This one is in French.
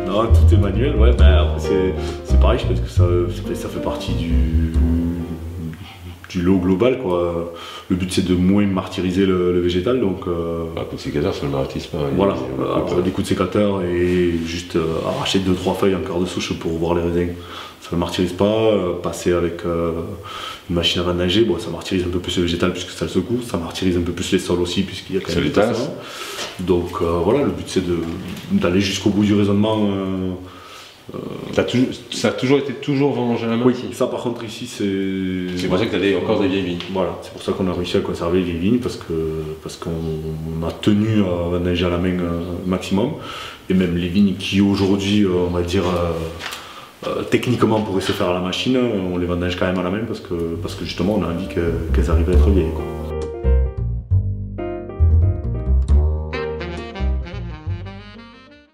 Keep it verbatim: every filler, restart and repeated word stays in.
Non, tout est manuel, ouais, bah, après c'est pareil, je pense que ça, ça fait partie du, du lot global, quoi. Le but c'est de moins martyriser le, le végétal, donc... Euh, un coup de sécateur, ça ne le martyrise pas. Voilà, alors, des coups de sécateur et juste euh, arracher deux trois feuilles en quart de souche pour voir les raisins. Ça ne le martyrise pas, euh, passer avec euh, une machine à vendanger, bon, ça martyrise un peu plus le végétal puisque ça le secoue, ça martyrise un peu plus les sols aussi puisqu'il y a quand même des tasses. Donc euh, voilà, le but c'est d'aller jusqu'au bout du raisonnement. Euh, euh, toujours, ça a toujours été toujours vendangé à la main? Oui, ça par contre ici c'est... C'est pour ça que tu avais encore des vieilles vignes. Voilà, c'est pour ça qu'on a réussi à conserver les vieilles vignes parce que parce qu'on a tenu à vendanger à la main euh, maximum. Et même les vignes qui aujourd'hui, euh, on va dire, euh, euh, techniquement pourraient se faire à la machine, on les vendange quand même à la main parce que, parce que justement on a envie qu'elles qu arrivent à être vieilles, quoi.